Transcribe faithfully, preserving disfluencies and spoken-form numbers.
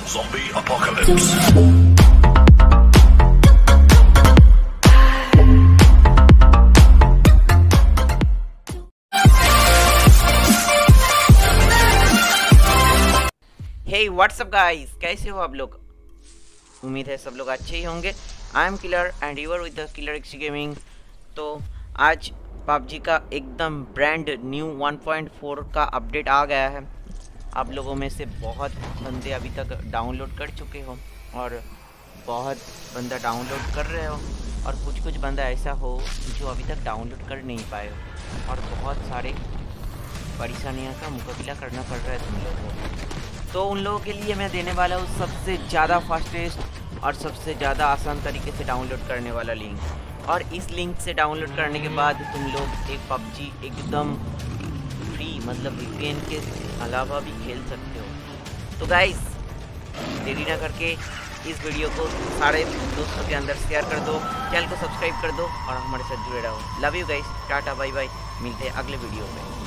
Zombie apocalypse. Hey what's up guys, कैसे हो आप लोग? उम्मीद है सब लोग अच्छे ही होंगे। I am killer and you are with the killer X gaming. तो आज पबजी का एकदम brand new one point four का अपडेट आ गया है। आप लोगों में से बहुत बंदे अभी तक डाउनलोड कर चुके हो और बहुत बंदा डाउनलोड कर रहे हो और कुछ कुछ बंदा ऐसा हो जो अभी तक डाउनलोड कर नहीं पाए हो और बहुत सारे परेशानियों का मुकाबला करना पड़ रहा है तुम लोगों को। तो उन लोगों के लिए मैं देने वाला हूँ सबसे ज़्यादा फास्टेस्ट और सबसे ज़्यादा आसान तरीके से डाउनलोड करने वाला लिंक। और इस लिंक से डाउनलोड करने के बाद तुम लोग एक पबजी एकदम फ्री मतलब वीपीएन के अलावा भी खेल सकते हो। तो गाइस देरी ना करके इस वीडियो को सारे दोस्तों के अंदर शेयर कर दो, चैनल को सब्सक्राइब कर दो और हमारे साथ जुड़े रहो। Love you guys, tata bye bye, मिलते हैं अगले वीडियो में।